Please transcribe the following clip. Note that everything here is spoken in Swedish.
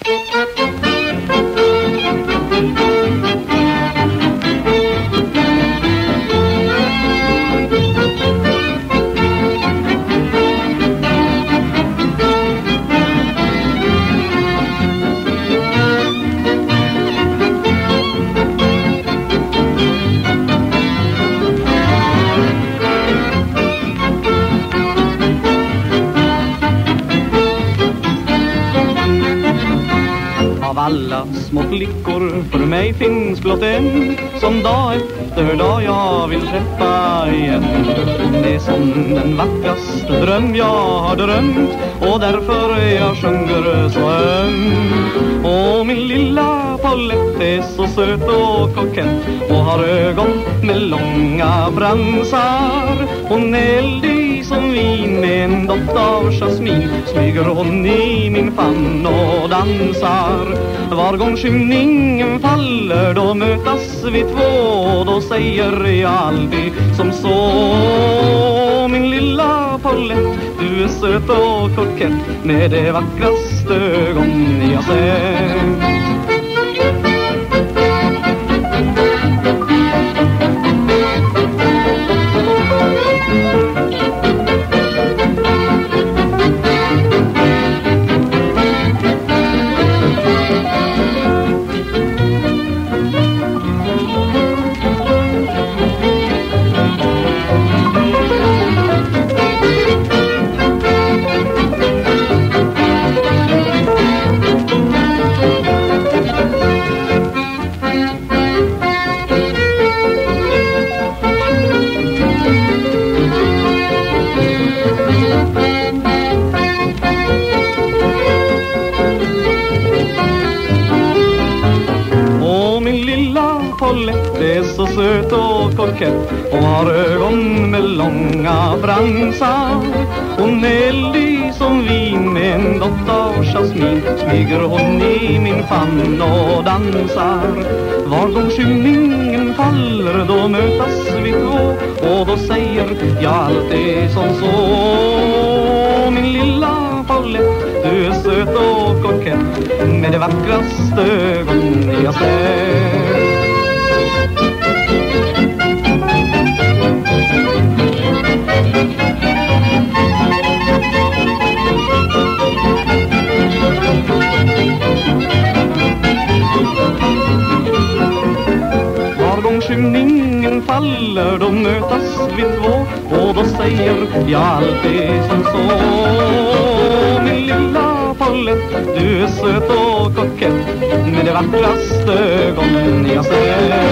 Av alla små flickor för mig finns blott en som dag efter dag jag vill träffa igen. Det är som den vackraste dröm jag har drömt och därför jag sjunger så ömt. Och min lilla Paulette är så söt och kokett och har ögon med långa bransar. Hon är eldig som vin med en doft av jasmin, smyger hon i min famn och dansar. Var gång skymningen faller då mötas vi två, då säger jag alltid som så: min lilla Paulette, du är söt och kokett med det vackraste ögon jag sett. Det är så söt och kokett och har ögon med långa bransar. Hon är eldig som vin med en doft av jasmin, smyger hon i min famn och dansar. Var gång skymningen faller då mötas vi två, och då säger jag alltid som så: min lilla Paulette, du är söt och kokett med det vackraste ögon jag sett. Var gång skymningen faller då mötas vi två, och då säger jag alltid som så: min lilla Paulette, du är söt och kokett med det vackraste ögon jag ser.